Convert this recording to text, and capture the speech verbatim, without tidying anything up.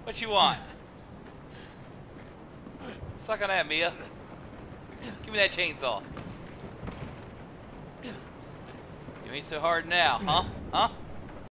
What you want? Suck on that, Mia. Give me that chainsaw. You ain't so hard now, huh? Huh?